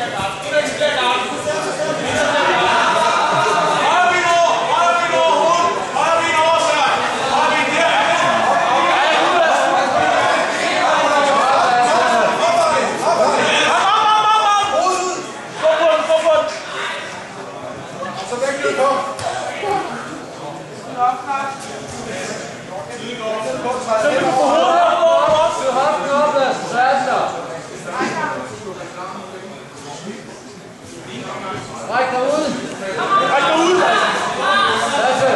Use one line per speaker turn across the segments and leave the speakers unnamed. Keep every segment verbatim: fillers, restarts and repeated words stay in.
Ræk dig ud! Ræk dig ud! Lasse!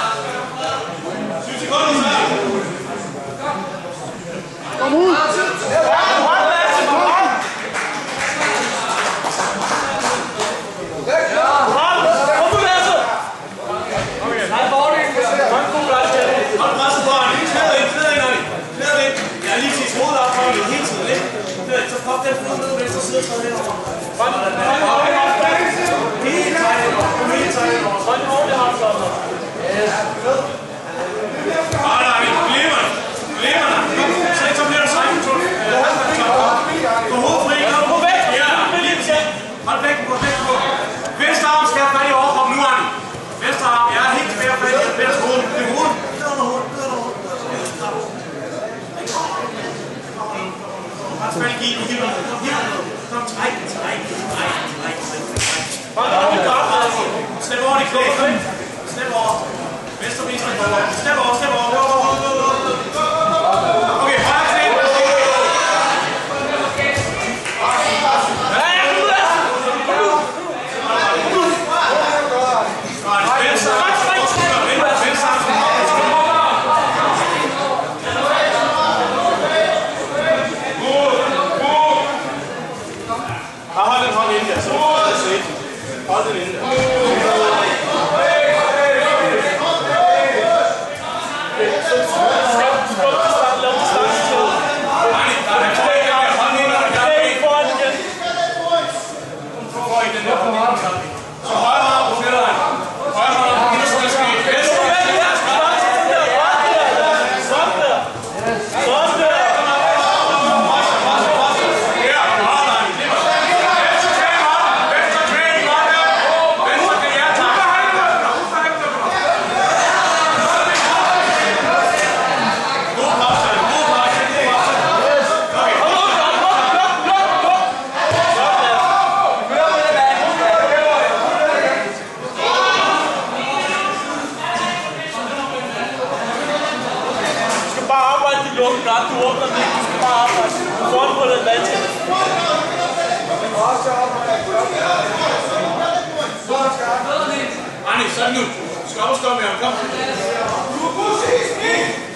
syv sekunder, så! Kom ud! Hold, Lasse! Hold! Kom ud, Lasse! Nej, fordelen! Kom ud, Lasse! Hold presset på ham! Knæd ind, knæd ind, Arne! Knæd ind! Jeg er lige til hovedet op, Arne, hele tiden, ikke? Så pop den fod ned, venstre side og træd henover. Kom, kom, kom! Helt træt henover. Kom helt træt henover. Træd den ordentligt ham, Slåsser. Yes. Arne, Arne, glimrende! Glimrende! Så ikke så bliver du sejt, Tun. Gå hovedet fri. Gå væk! Ja, hold væk på, væk på. Venstre arm skal have fat i overkroppen nu, Arne. Venstre arm, jeg er helt tilbage fat i venstre hoved. Det er hovedet. Det er under hovedet. Det er under hovedet. Ret fat i gien. Hiv dig. Hiv dig. Kom, træk, træk, træk, træk, træk. Hold da op. Slip over det knæ. Slip over. Venstre ben, slip over. Slip over, slip over. Okay, højre knæ. Hold den hånd inde der, så er det safe. Hold den inde der. Så højre hånd på fælderen. Højre hånd på venstre ske. Stop der! Stop der! Du åbner den ikke, du skal bare arbejde. Du får den på den vand. Arne, sådan nu. Stop og stop med ham, kom.